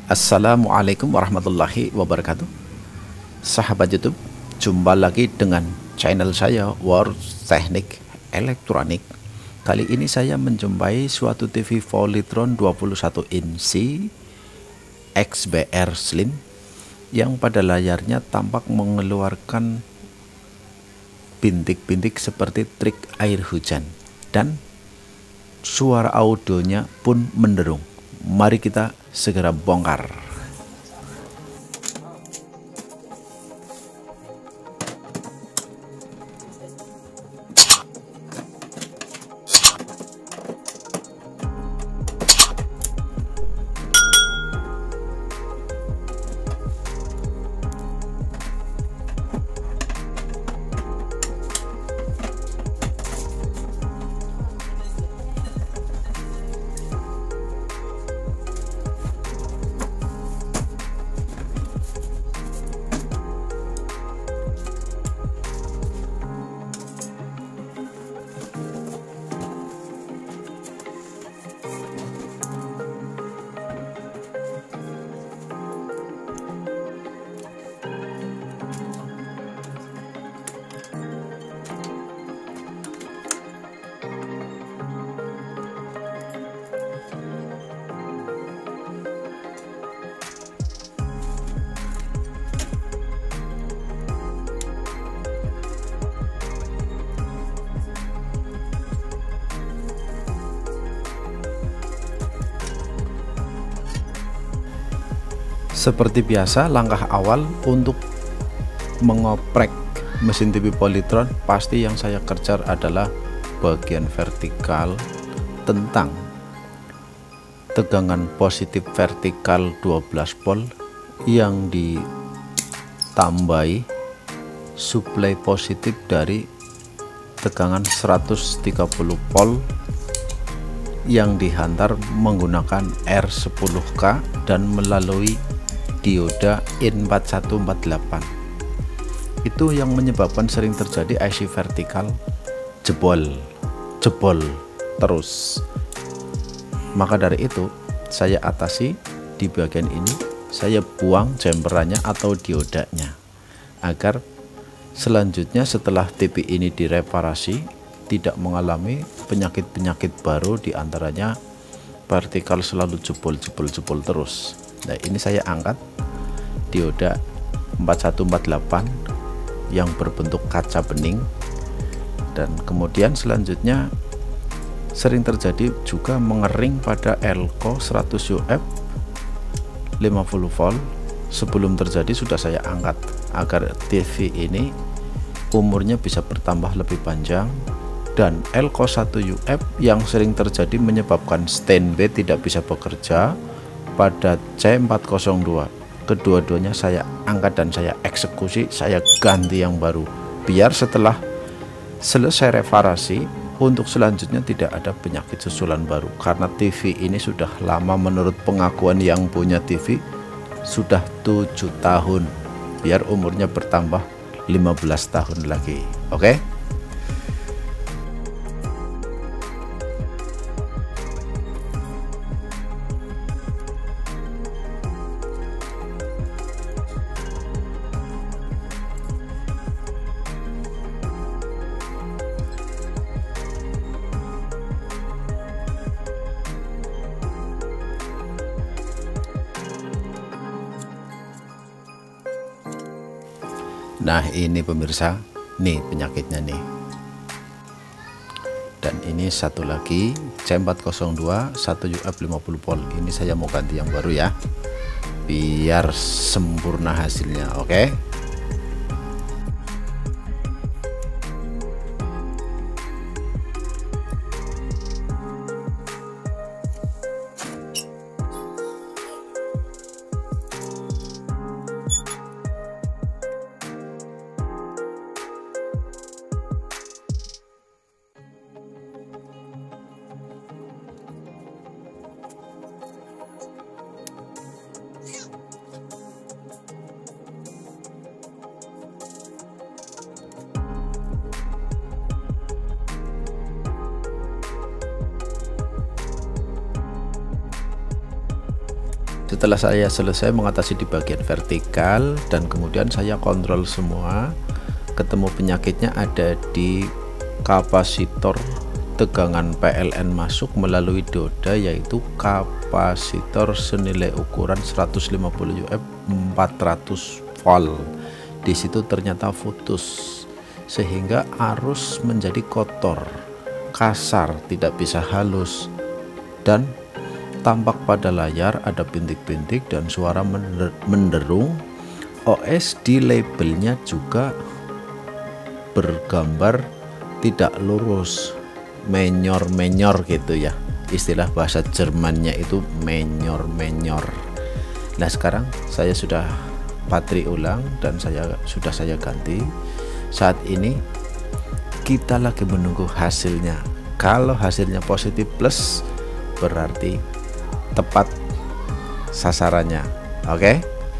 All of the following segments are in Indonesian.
Assalamualaikum warahmatullahi wabarakatuh. Sahabat YouTube, jumpa lagi dengan channel saya World Teknik Elektronik. Kali ini saya menjumpai suatu TV Polytron 21 inci XBR Slim yang pada layarnya tampak mengeluarkan bintik-bintik seperti trik air hujan dan suara audionya pun menderung. Mari kita segera bongkar. Seperti biasa, langkah awal untuk mengoprek mesin TV Polytron pasti yang saya kejar adalah bagian vertikal tentang tegangan positif vertikal 12 volt yang ditambahi suplai positif dari tegangan 130 volt yang dihantar menggunakan R10K dan melalui dioda IN4148. Itu yang menyebabkan sering terjadi IC vertikal jebol terus. Maka dari itu saya atasi di bagian ini, saya buang jumperannya atau diodanya agar selanjutnya setelah TV ini direparasi tidak mengalami penyakit-penyakit baru, diantaranya vertikal selalu jebol terus. Nah, ini saya angkat dioda 4148 yang berbentuk kaca bening, dan kemudian selanjutnya sering terjadi juga mengering pada elko 100 UF 50 volt. Sebelum terjadi sudah saya angkat agar TV ini umurnya bisa bertambah lebih panjang. Dan elko 1 UF yang sering terjadi menyebabkan standby tidak bisa bekerja pada C402. Kedua-duanya saya angkat dan saya eksekusi, saya ganti yang baru biar setelah selesai reparasi untuk selanjutnya tidak ada penyakit susulan baru, karena TV ini sudah lama. Menurut pengakuan yang punya TV sudah 7 tahun, biar umurnya bertambah 15 tahun lagi. Oke? Nah, ini pemirsa, nih penyakitnya nih. Dan ini satu lagi C402 1 UF 50 volt. Ini saya mau ganti yang baru ya, biar sempurna hasilnya. Oke? Setelah saya selesai mengatasi di bagian vertikal dan kemudian saya kontrol semua, ketemu penyakitnya ada di kapasitor tegangan PLN masuk melalui dioda, yaitu kapasitor senilai ukuran 150 UF 400 volt. Di situ ternyata putus sehingga arus menjadi kotor, kasar, tidak bisa halus, dan tampak pada layar ada bintik-bintik dan suara menderung. OS di labelnya juga bergambar tidak lurus, menyor-menyor gitu ya, istilah bahasa Jermannya itu menyor-menyor. Nah sekarang saya sudah patri ulang dan sudah saya ganti. Saat ini kita lagi menunggu hasilnya. Kalau hasilnya positif plus, berarti tepat sasarannya. Oke.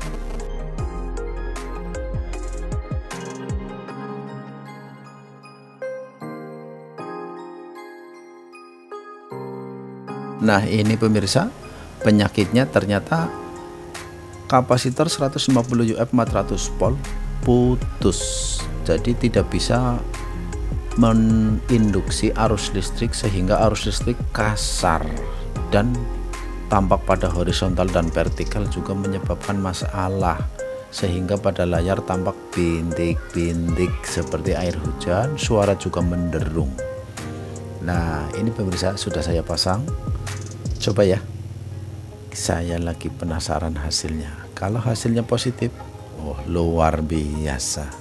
Nah ini pemirsa, penyakitnya ternyata kapasitor 150 UF 400 volt putus, jadi tidak bisa menginduksi arus listrik sehingga arus listrik kasar dan tampak pada horizontal dan vertikal, juga menyebabkan masalah sehingga pada layar tampak bintik-bintik seperti air hujan, suara juga menderung. Nah ini pemirsa sudah saya pasang, coba ya, saya lagi penasaran hasilnya. Kalau hasilnya positif, oh luar biasa.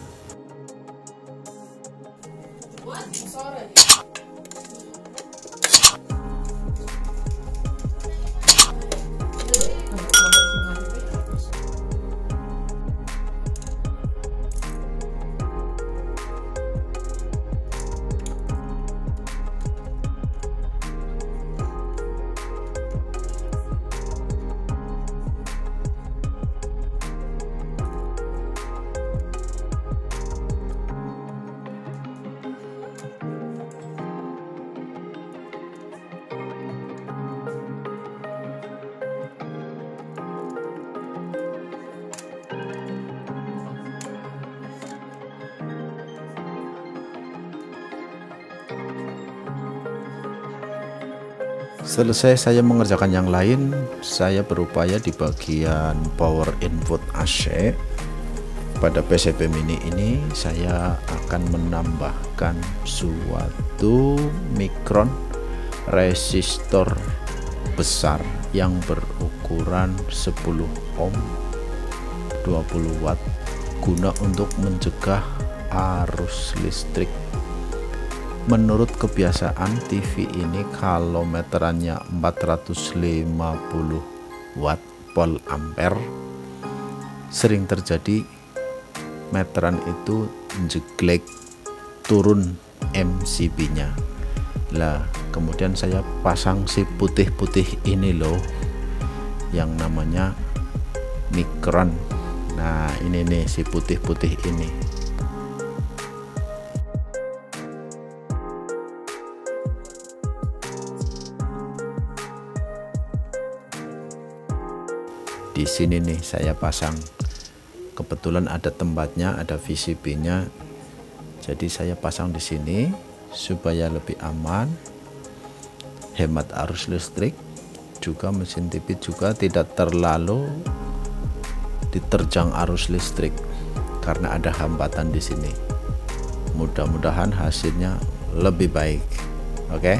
Selesai saya mengerjakan yang lain, saya berupaya di bagian power input AC. Pada PCB mini ini saya akan menambahkan suatu mikron resistor besar yang berukuran 10 ohm 20 watt guna untuk mencegah arus listrik. Menurut kebiasaan TV ini kalau meterannya 450 watt volt ampere, sering terjadi meteran itu jeglek turun MCB nya lah. Kemudian saya pasang si putih-putih ini loh, yang namanya mikron. Nah ini nih si putih-putih ini. Di sini nih saya pasang, kebetulan ada tempatnya, ada VCB-nya, jadi saya pasang di sini supaya lebih aman, hemat arus listrik, juga mesin TV juga tidak terlalu diterjang arus listrik karena ada hambatan di sini. Mudah-mudahan hasilnya lebih baik. Oke.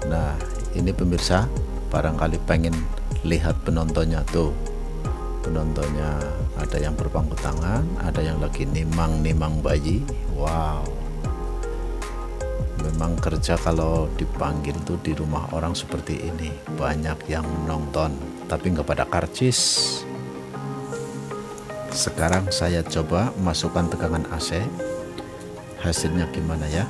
Nah, ini pemirsa, barangkali pengen lihat penontonnya tuh. Penontonnya ada yang berpangku tangan, ada yang lagi nimang-nimang bayi. Wow, memang kerja kalau dipanggil tuh di rumah orang seperti ini banyak yang nonton, tapi nggak pada karcis. Sekarang saya coba masukkan tegangan AC, hasilnya gimana ya.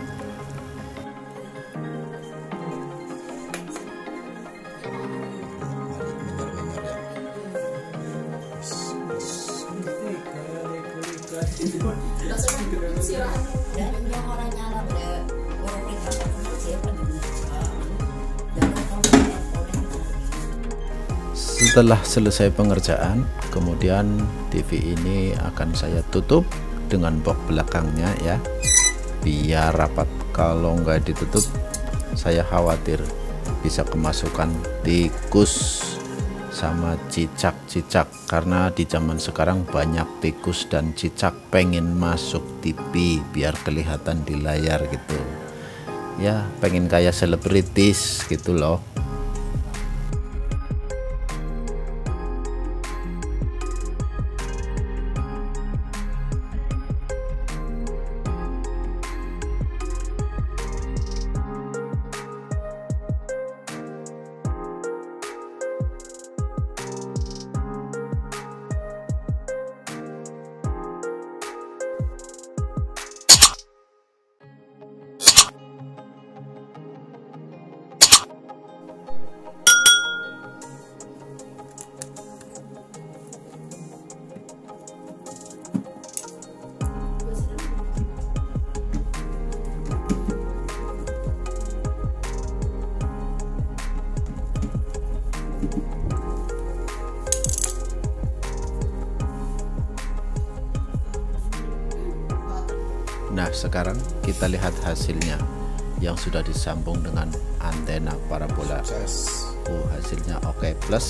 Setelah selesai pengerjaan, kemudian TV ini akan saya tutup dengan box belakangnya ya, biar rapat. Kalau nggak ditutup, saya khawatir bisa kemasukan tikus sama cicak-cicak, karena di zaman sekarang banyak tikus dan cicak pengen masuk TV biar kelihatan di layar gitu ya, pengen kayak selebritis gitu loh. Nah, sekarang kita lihat hasilnya yang sudah disambung dengan antena parabola. Hasilnya oke plus.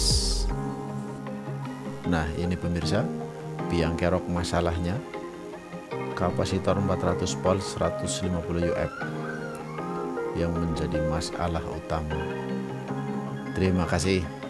Nah, ini pemirsa, biang kerok masalahnya kapasitor 400 volt 150 UF yang menjadi masalah utama. Terima kasih.